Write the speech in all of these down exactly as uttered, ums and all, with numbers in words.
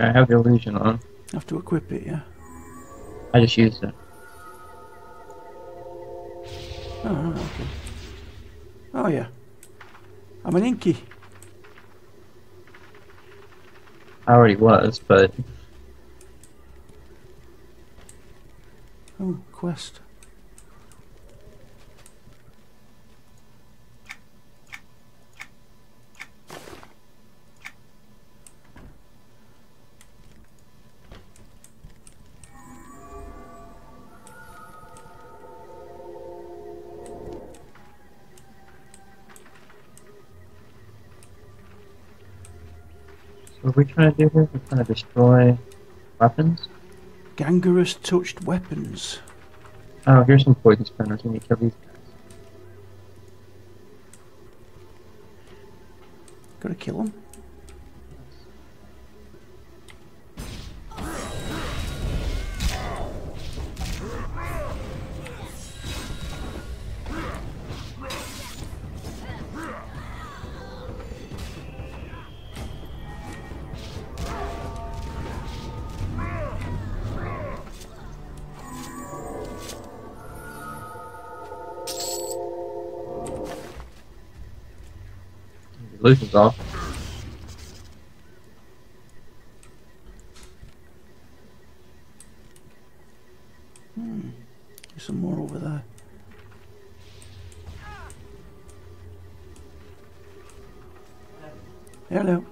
I have the illusion on. Have to equip it, yeah. I just used it. Oh, right, okay. Oh yeah. I'm an inky. I already was, but Oh, quest. so what are we trying to do here? We're trying to destroy weapons? Gangerous touched weapons. Oh, here's some poison spinners. We need to kill these guys. Gotta kill them. Illusion's off. Hmm. There's some more over there. Hello.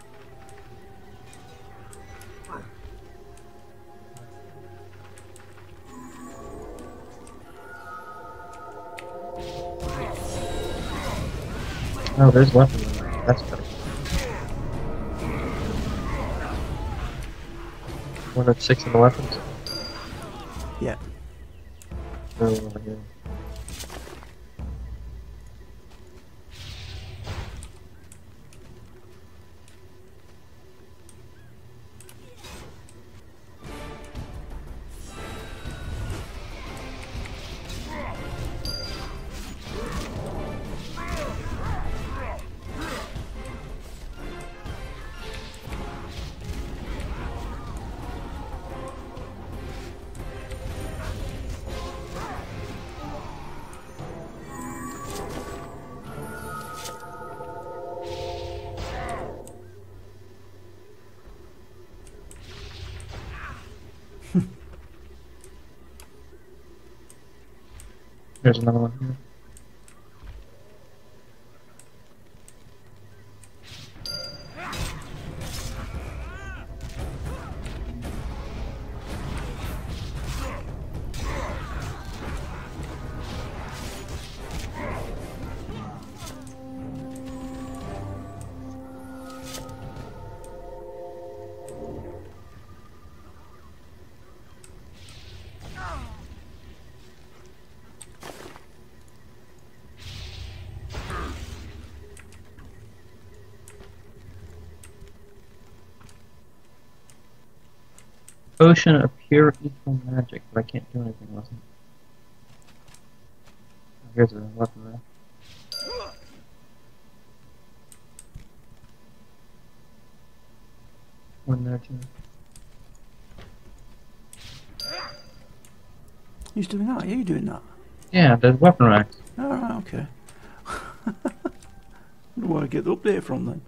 Oh, there's weapons in there. That's better. One of six in the weapons. Yeah. Oh, over here. There's another one here. Potion of pure equal magic, but I can't do anything with it. Here's a weapon there. One there too. Who's doing that? Are you doing that? Yeah, the weapon racks. Alright, okay. Where do I get the update from then?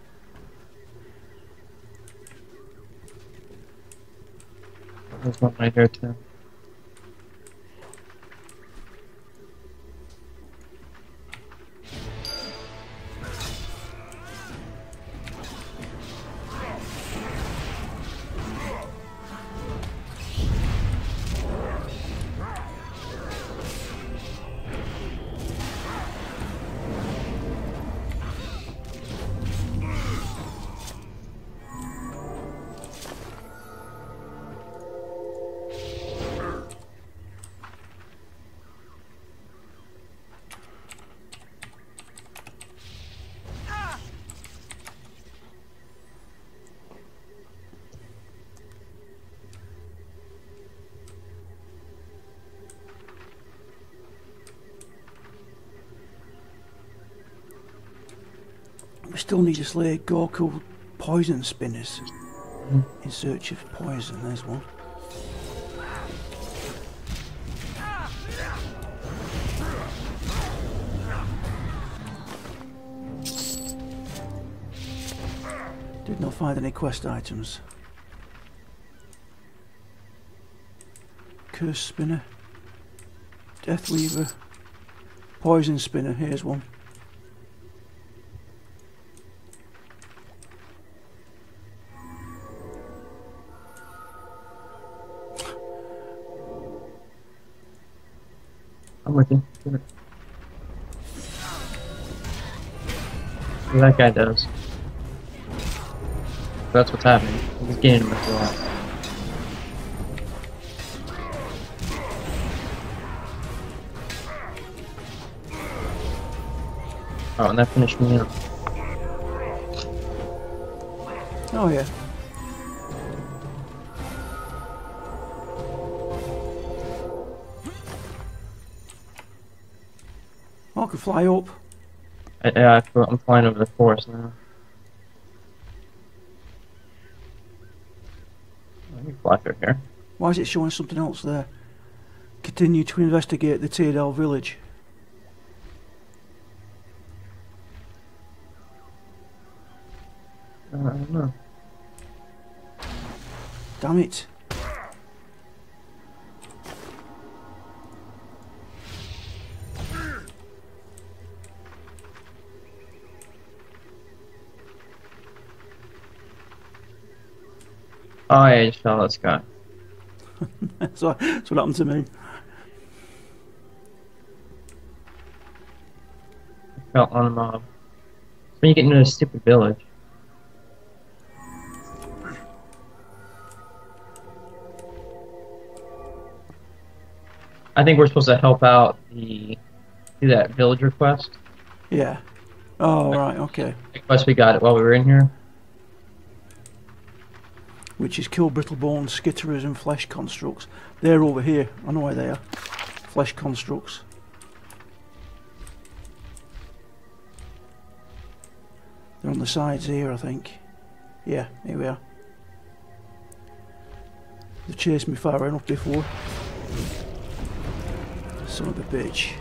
There's one right here too. We still need to slay Goku poison spinners. In search of poison, there's one. Did not find any quest items. Curse spinner. Death weaver. Poison spinner, here's one. I'm with you. What that guy does. That's what's happening. He's gaining him as well. Oh, and that finished me up. Oh yeah. Oh, I could fly up. I, yeah, I feel, I'm flying over the forest now. Let me fly through here. Why is it showing something else there? Continue to investigate the Teardal village. Uh, I don't know. Damn it. Oh yeah, I just fell out of the sky. So that's what happened to me. I fell on a mob. It's when you get into a stupid village. I think we're supposed to help out the do that villager quest. Yeah. Oh, right, okay. The quest we got it while we were in here. Which is kill brittlebone, skitterers and flesh constructs. They're over here. I know where they are. Flesh constructs. They're on the sides here, I think. Yeah, here we are. They've chased me far enough before. Son of a bitch.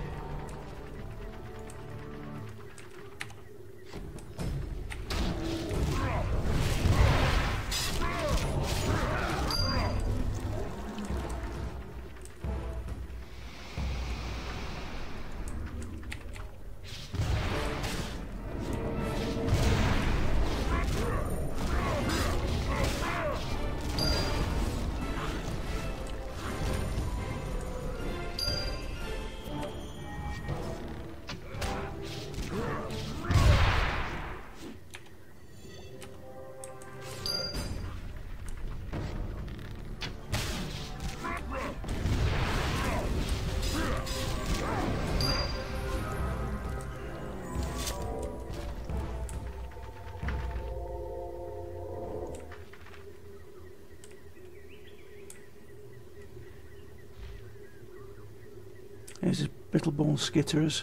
There's his brittlebone skitterers.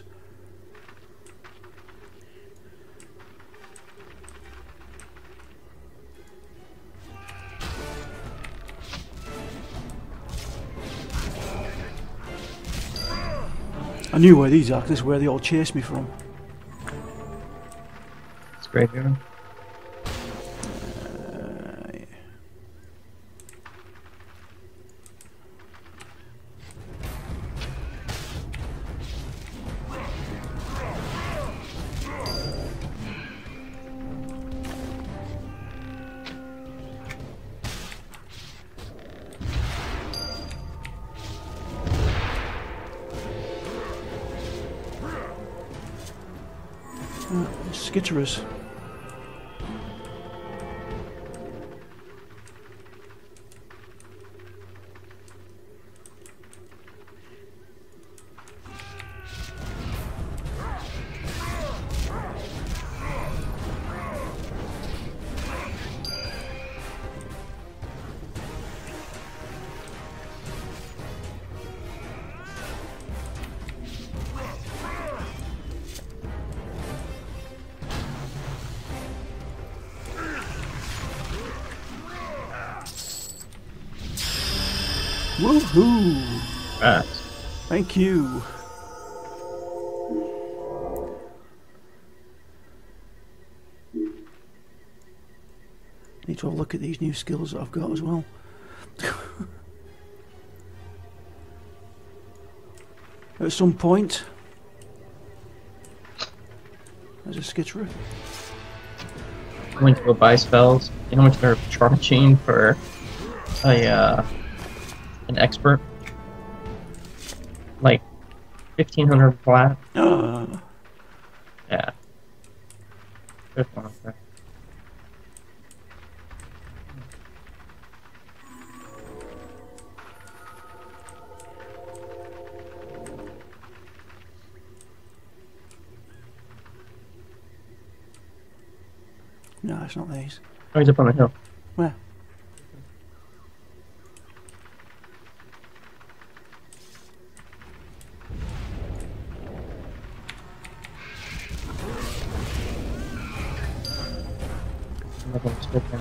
I knew where these are, 'cause this is where they all chased me from. It's great here. Uh, skitterers. Woohoo! Right. Thank you. Need to have a look at these new skills that I've got as well. At some point, as a skitterer. I went to go buy spells. You know how much they're charging for a uh, an expert? Like fifteen hundred flat. Uh, Yeah. There's one up there. no, it's not these. Oh, he's up on the hill. Where? I'm not gonna stick him.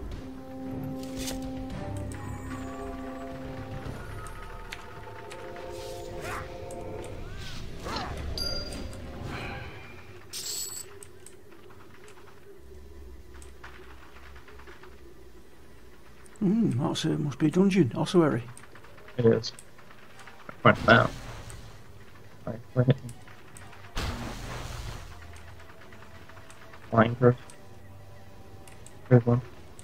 Hmm, that's uh, must be a dungeon. Ossuary. It is. Quite a mount. Like, we're hitting. Flying first. There's one.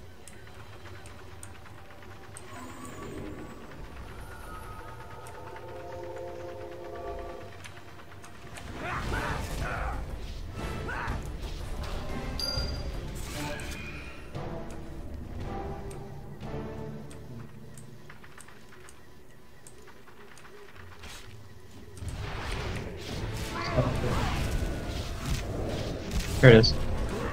Here it is.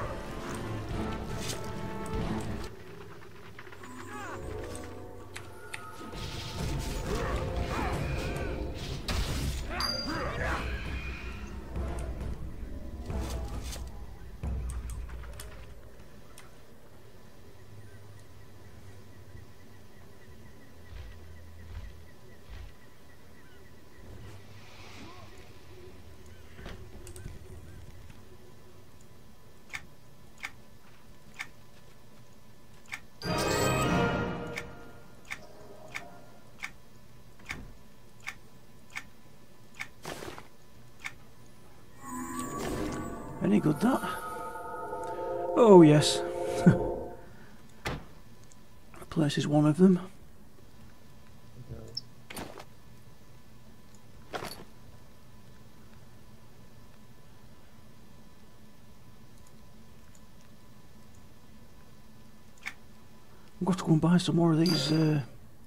Any good that? Oh yes. The place is one of them. I've got to go and buy some more of these. Uh...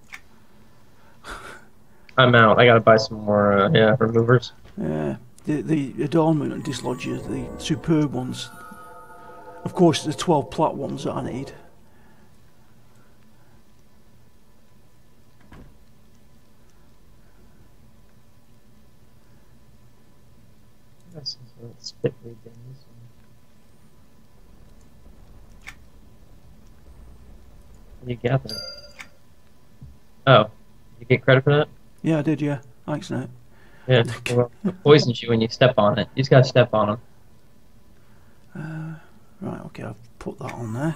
I'm out. I gotta buy some more, uh, yeah, removers. Yeah, the the adornment and dislodgers, the superb ones. Of course, the twelve plat ones that I need. That's some spittly things. What do you gather? Oh, you get credit for that? Yeah, I did. Yeah, thanks, Nate. Yeah. Well, it poisons you when you step on it. You just gotta step on them. Uh, right, okay, I've put that on there.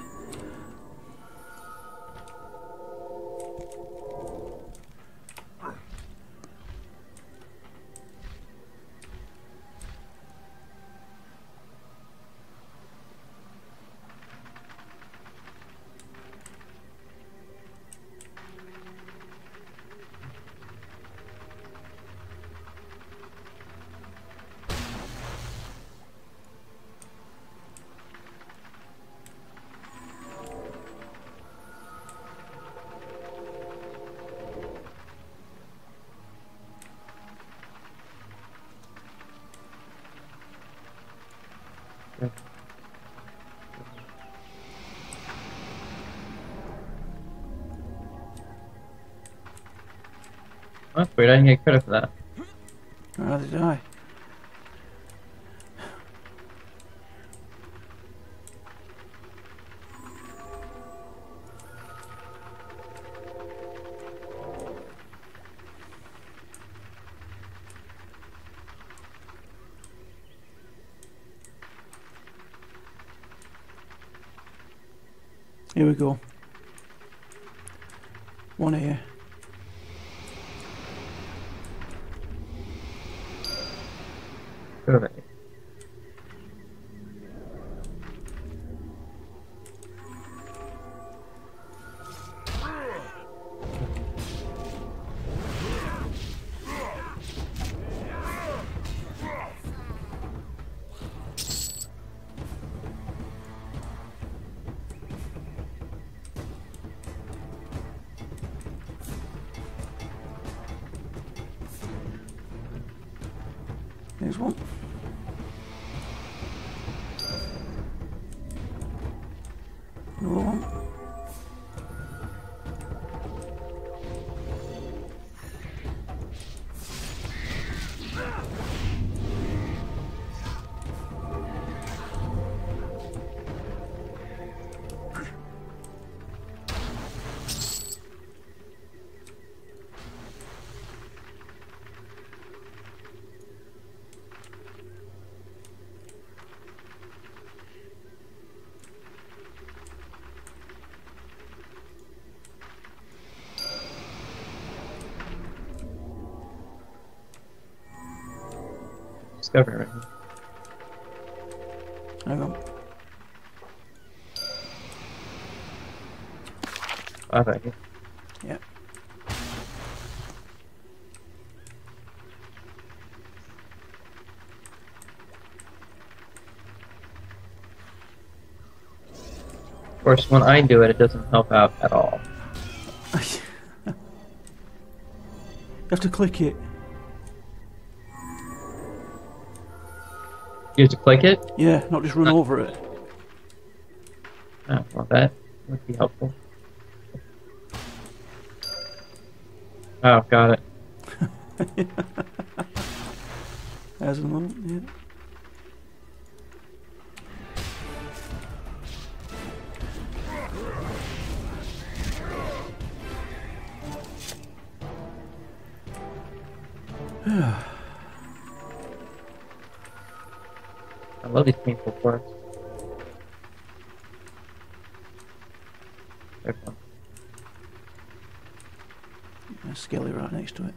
That's weird. I didn't get credit for that. How did I? Here we go. One here. Good. There's one. Another one. Discovery right here. Hang on. Five right here. Yeah. Of course, when I do it, it doesn't help out at all. You have to click it. You have to click it? Yeah, not just run over it. Oh, well, that would be helpful. Oh, got it. There's another one, yeah. I love these painful parts. There's one. There's Skelly right next to it.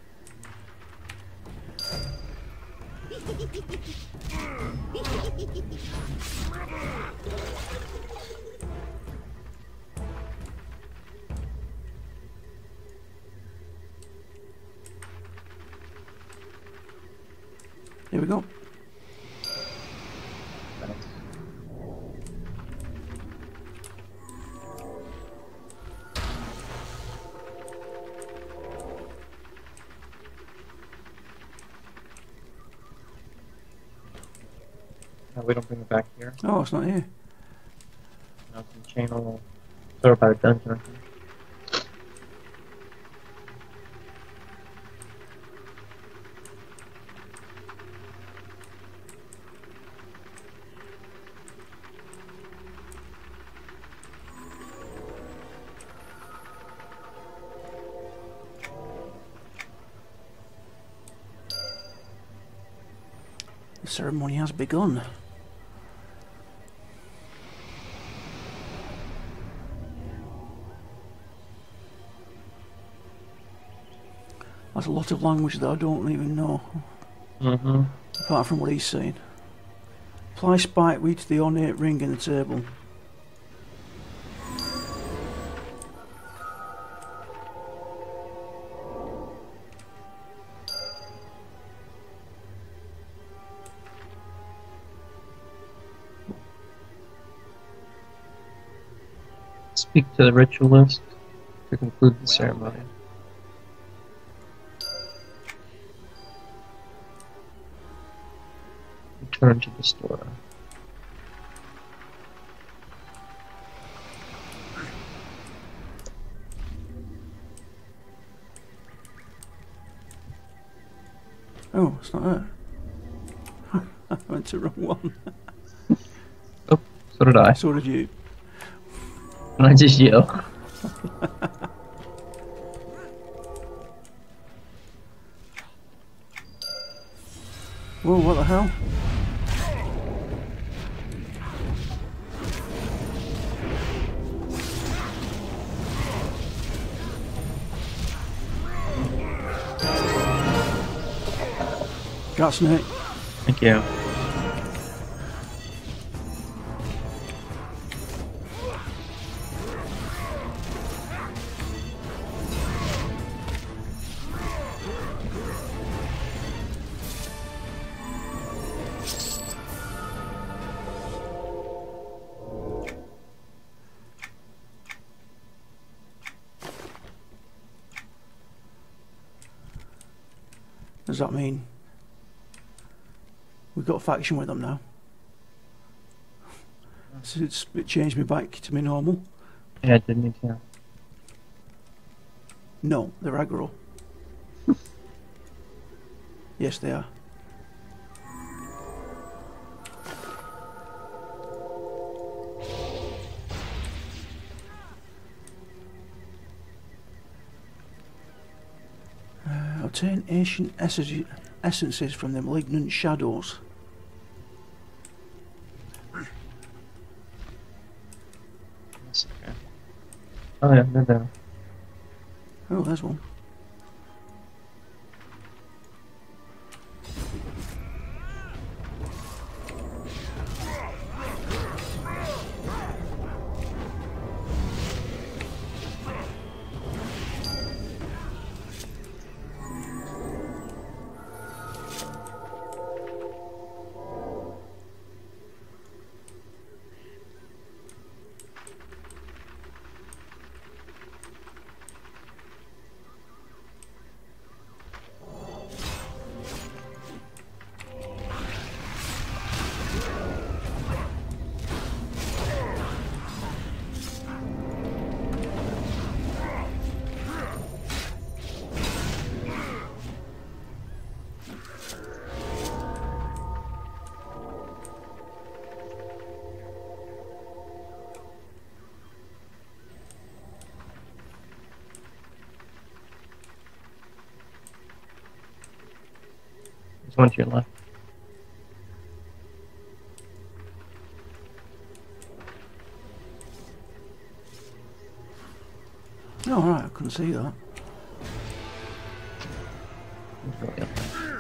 Here we go. Nice. No, we don't bring it back here. Oh, it's not here. No, it's in channel. Sort of by the dungeon, I think. The ceremony has begun. That's a lot of language that I don't even know, Mm-hmm. apart from what he's saying. Apply spike weed to the ornate ring in the table. Speak to the ritualist to conclude the ceremony. Return to the store. Oh, it's not it. I went to the wrong one. Oh, so did I. So did you. And I just yell. Whoa, what the hell? that, Snake. Thank you. Does that mean we've got a faction with them now? So it's, it changed me back to me normal? Yeah, it did me too. No, they're aggro. Yes, they are. Obtain ancient essences from the malignant shadows. That's okay. Oh yeah, they're there. Oh, there's one. There's one to your left. Oh, right, I couldn't see that. It's really up there.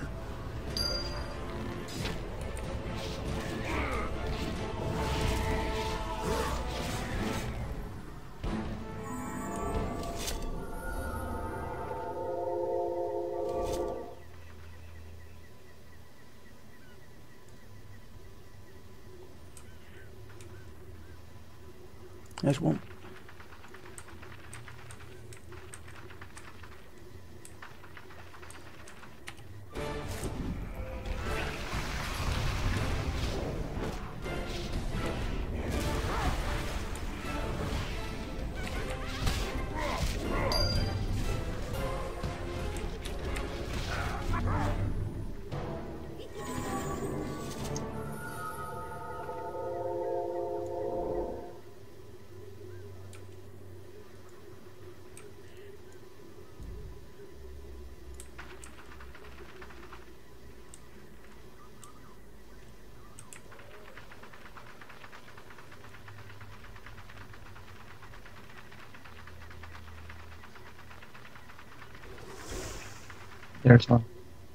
There's one. There's one.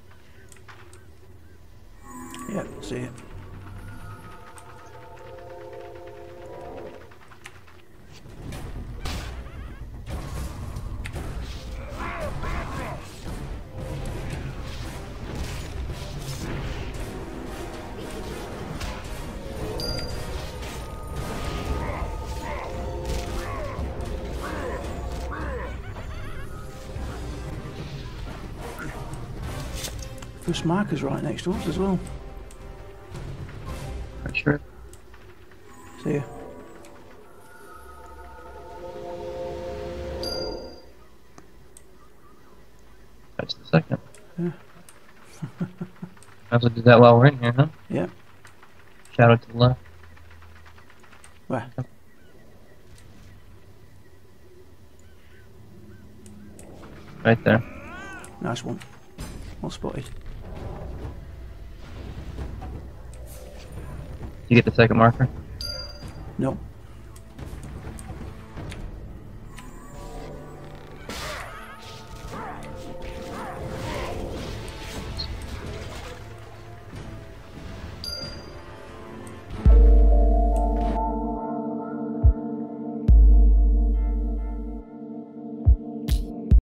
Yeah, see it. First marker's right next to us as well. Pretty sure. See ya. That's the second. Yeah. Might as well do that while we're in here, huh? Yeah. Shadow to the left. Where? Right there. Nice one. Well spotted. You get the second marker? No.